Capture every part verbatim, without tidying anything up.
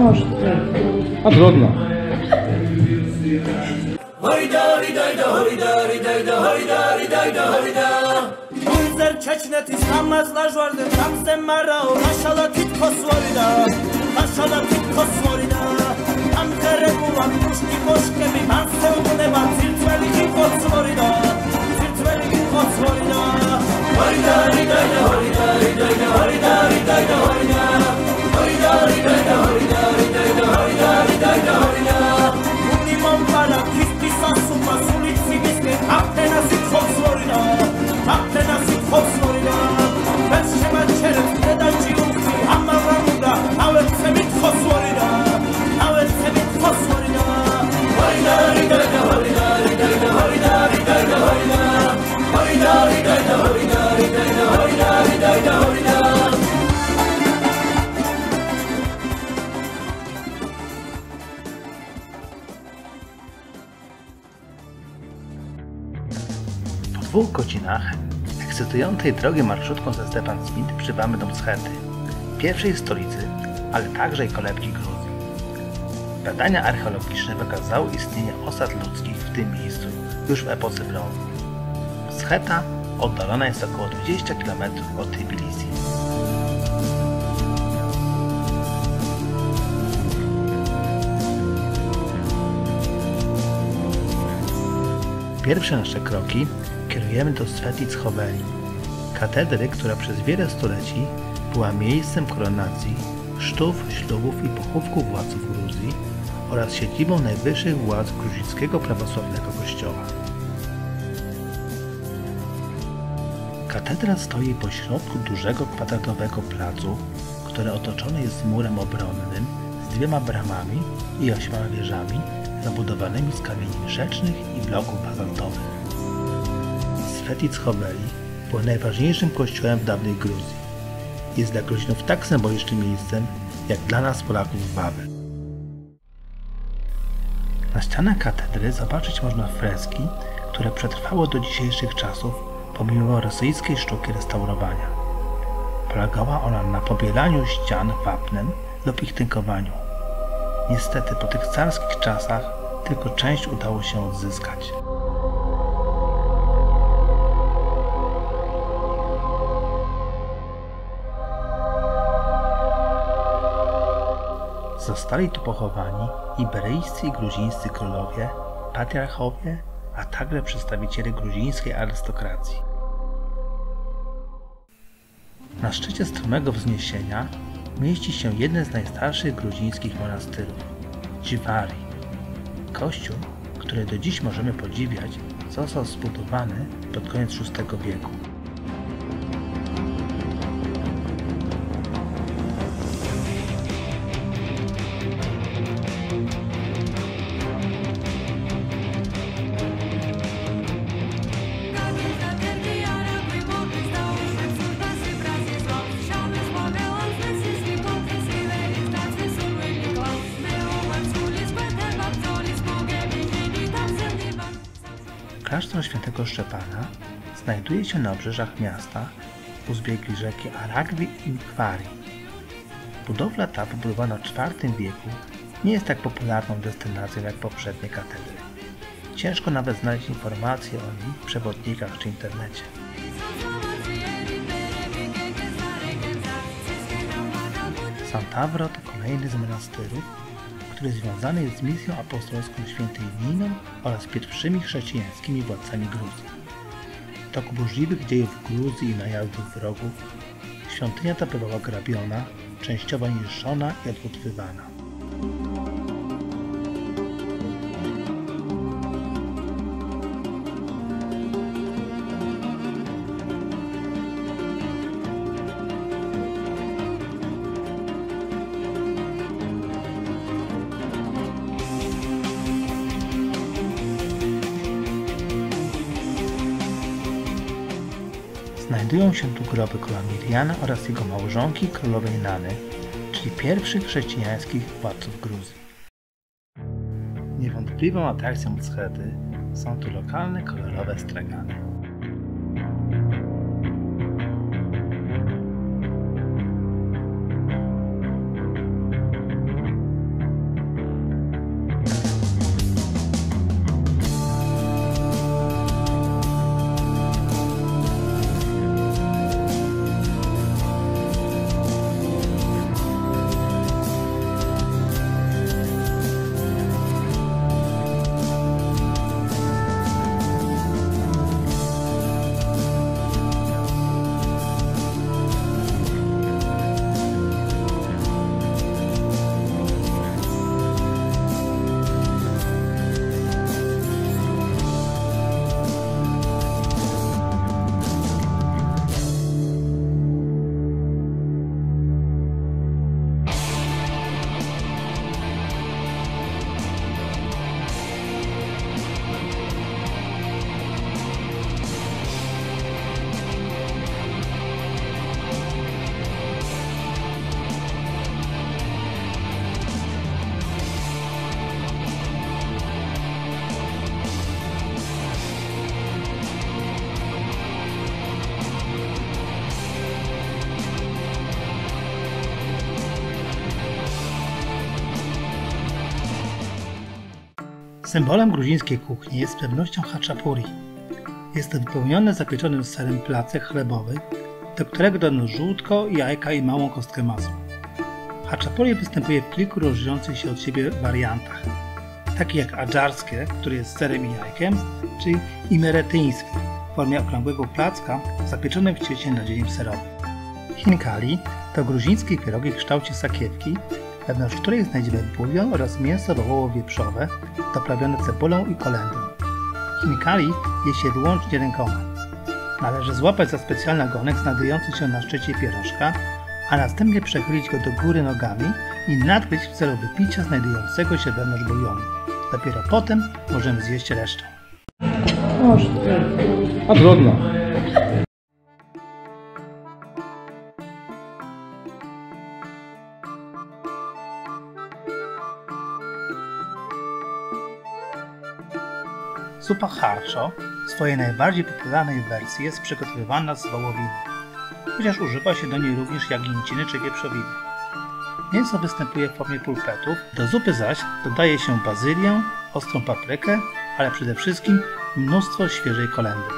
A trudno. Bunzer çeçneti sanmazlar vardı tam semmara o maşallah tit kosvorida maşallah tit kosvorida tam kere bulan kuşki koşke mi man sevdune ban zirtveli ki kosvorida zirtveli ki kosvorida horida rida horida rida horida rida horida horida rida horida rida horida rida horida unimon para kisti sasuma sulici miske aptena sit kosvorida aptena sit kosvorida bez shema çerek ne da ciuki amma ramuda nawet semit kosvorida nawet semit kosvorida horida rida horida rida horida rida horida horida rida horida rida horida rida horida. Po dwóch godzinach ekscytującej drogi marszrutką ze Stefan Smith przybywamy do Mschety, pierwszej stolicy, ale także i kolebki Gruzji. Badania archeologiczne wykazały istnienie osad ludzkich w tym miejscu już w epoce brązu. Mscheta oddalona jest około dwadzieścia kilometrów od Tbilisi. Pierwsze nasze kroki kierujemy do Svetic-Hoveli, katedry, która przez wiele stuleci była miejscem koronacji, chrztów, ślubów i pochówków władców Gruzji oraz siedzibą najwyższych władz gruzińskiego prawosławnego kościoła. Katedra stoi pośrodku dużego kwadratowego placu, który otoczony jest murem obronnym z dwiema bramami i ośmioma wieżami zabudowanymi z kamieni rzecznych i bloków bazaltowych. Svetic-Hoveli był najważniejszym kościołem w dawnej Gruzji. Jest dla Gruzinów tak symbolicznym miejscem, jak dla nas Polaków Wawel. Na ścianach katedry zobaczyć można freski, które przetrwały do dzisiejszych czasów pomimo rosyjskiej sztuki restaurowania. Polegała ona na pobielaniu ścian wapnem lub ich tynkowaniu. Niestety po tych carskich czasach tylko część udało się odzyskać. Zostali tu pochowani iberyjscy i gruzińscy królowie, patriarchowie, a także przedstawiciele gruzińskiej arystokracji. Na szczycie stromego wzniesienia mieści się jeden z najstarszych gruzińskich monastyrów – Dziwari. Kościół, który do dziś możemy podziwiać, został zbudowany pod koniec szóstego wieku. Klasztor Świętego Szczepana znajduje się na obrzeżach miasta u zbiegi rzeki Aragwi i Kwari. Budowla ta, wybudowana w czwartym wieku, nie jest tak popularną destynacją jak poprzednie katedry. Ciężko nawet znaleźć informacje o niej w przewodnikach czy internecie. Sant'Avro to kolejny z monastyrów, który związany jest z misją apostolską świętej Niną oraz pierwszymi chrześcijańskimi władcami Gruzji. W toku burzliwych dziejów Gruzji i najazdów wrogów świątynia ta była grabiona, częściowo niszczona i odbudowywana. Znajdują się tu groby króla Miriana oraz jego małżonki królowej Nany, czyli pierwszych chrześcijańskich władców Gruzji. Niewątpliwą atrakcją Mschety są tu lokalne kolorowe stragany. Symbolem gruzińskiej kuchni jest z pewnością haczapuri. Jest to wypełniony zapieczonym serem placek chlebowy, do którego dodano żółtko, jajka i małą kostkę masła. Haczapuri występuje w kilku różniących się od siebie wariantach, takich jak adżarskie, które jest z serem i jajkiem, czy imeretyńskie w formie okrągłego placka zapieczonym w cieście nadzieniem serowym. Hinkali to gruzińskie pierogi w kształcie sakiewki, wewnątrz której znajdziemy bulion oraz mięso wołowo-wieprzowe doprawione cebulą i kolendrą. Hinkali je się wyłącznie rękoma. Należy złapać za specjalny ogonek znajdujący się na szczycie pierożka, a następnie przechylić go do góry nogami i nadgryźć w celu wypicia znajdującego się wewnątrz bulionu. Dopiero potem możemy zjeść resztę. A trudno. Zupa harszo w swojej najbardziej popularnej wersji jest przygotowywana z wołowiny, chociaż używa się do niej również jagnięciny czy wieprzowiny. Mięso występuje w formie pulpetów, do zupy zaś dodaje się bazylię, ostrą paprykę, ale przede wszystkim mnóstwo świeżej kolendry.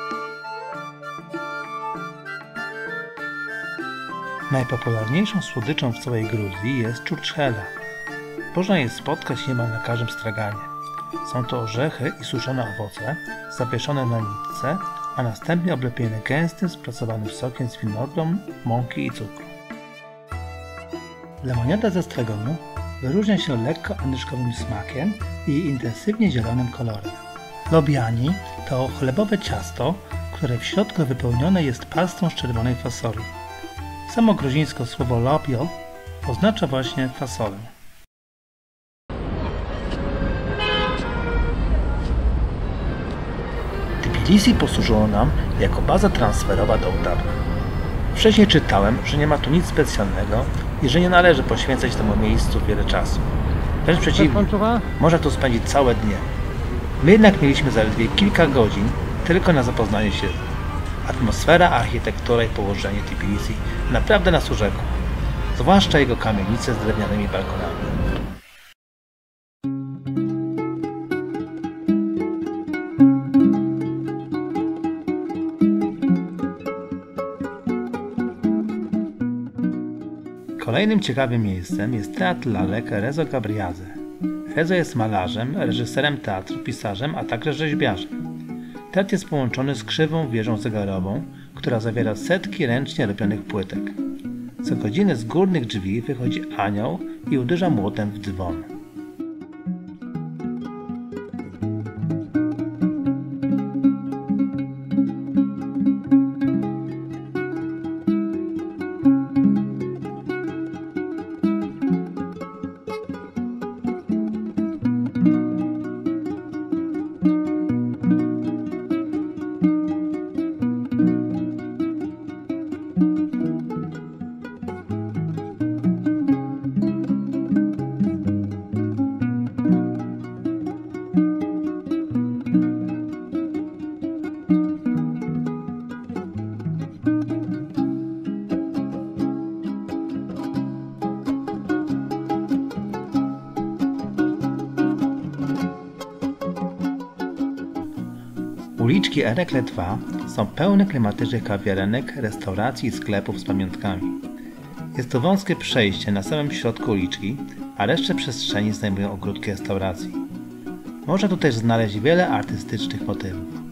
Najpopularniejszą słodyczą w całej Gruzji jest czurczchela. Można je spotkać niemal na każdym straganie. Są to orzechy i suszone owoce, zawieszone na nitce, a następnie oblepione gęstym, sprasowanym sokiem z winogron, mąki i cukru. Lemoniada ze stragonu wyróżnia się lekko anyszkowym smakiem i intensywnie zielonym kolorem. Lobiani to chlebowe ciasto, które w środku wypełnione jest pastą z czerwonej fasoli. Samo gruzińskie słowo lobio oznacza właśnie fasolę. Tbilisi posłużyło nam jako baza transferowa do Ottawy. Wcześniej czytałem, że nie ma tu nic specjalnego i że nie należy poświęcać temu miejscu wiele czasu. Wręcz przeciwnie, można tu spędzić całe dnie. My jednak mieliśmy zaledwie kilka godzin tylko na zapoznanie się. Atmosfera, architektura i położenie Tbilisi naprawdę nas urzekło, zwłaszcza jego kamienice z drewnianymi balkonami. Kolejnym ciekawym miejscem jest Teatr Lalek Rezo Gabriadze. Rezo jest malarzem, reżyserem teatru, pisarzem, a także rzeźbiarzem. Teatr jest połączony z krzywą wieżą zegarową, która zawiera setki ręcznie robionych płytek. Co godzinę z górnych drzwi wychodzi anioł i uderza młotem w dzwon. Uliczki Erekle dwa są pełne klimatycznych kawiarenek, restauracji i sklepów z pamiątkami. Jest to wąskie przejście na samym środku uliczki, a resztę przestrzeni zajmują ogródki restauracji. Można tu też znaleźć wiele artystycznych motywów.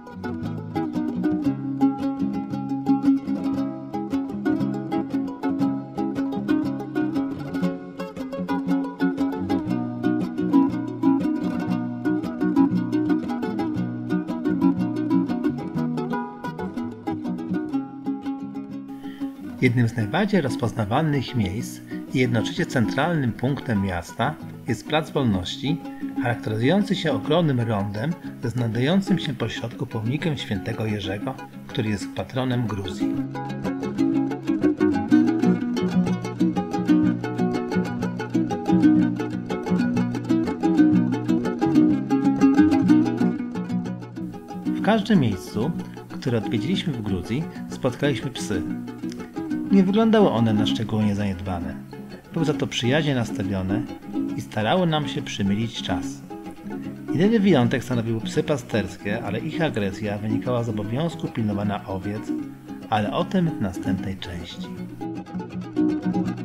Jednym z najbardziej rozpoznawalnych miejsc i jednocześnie centralnym punktem miasta jest Plac Wolności, charakteryzujący się ogromnym rondem ze znajdującym się pośrodku pomnikiem świętego Jerzego, który jest patronem Gruzji. W każdym miejscu, które odwiedziliśmy w Gruzji, spotkaliśmy psy. Nie wyglądały one na szczególnie zaniedbane. Były za to przyjaźnie nastawione i starały nam się przymylić czas. Jedyny wyjątek stanowiły psy pasterskie, ale ich agresja wynikała z obowiązku pilnowania owiec, ale o tym w następnej części.